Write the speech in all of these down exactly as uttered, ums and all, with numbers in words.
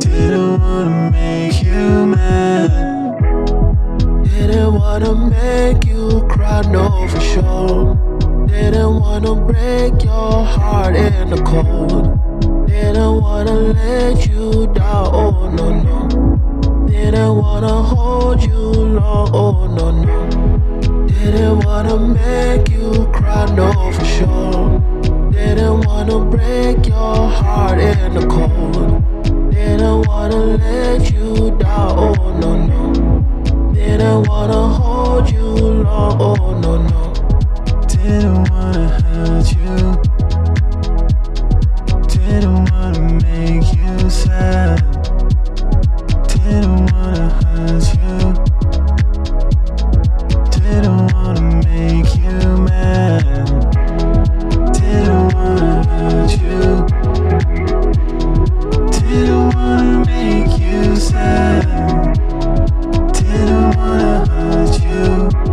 Didn't wanna make you mad. Didn't wanna make you cry, no, for sure. Didn't wanna break your heart in the cold. Didn't wanna let you down, oh no, no. Didn't wanna hold you long, oh no, no. Didn't wanna make you cry, no, for sure. Didn't wanna break your heart in the cold. Didn't wanna let you down, oh no, no. Didn't wanna hold you long, oh no, no. Didn't wanna hurt you. Didn't wanna make you sad. Didn't wanna hurt you. Didn't wanna make you mad. Didn't wanna hurt you. Didn't wanna make you sad. Didn't wanna hurt you.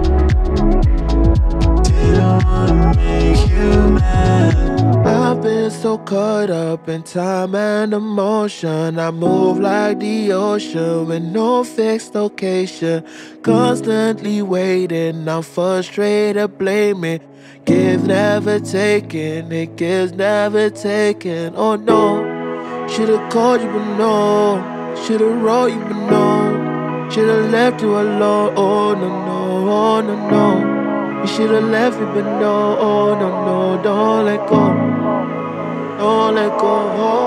Didn't wanna make you mad. I've been so caught up in time and emotion. I move like the ocean with no fixed location. Constantly waiting, I'm frustrated, blaming. Give, never taken, it gives, never taken. Oh no, should've called you but no. Should've wrote you but no. Should've left you alone, oh no, no, oh no, no. You should've left me but no, oh no, no, don't let go. Don't let go.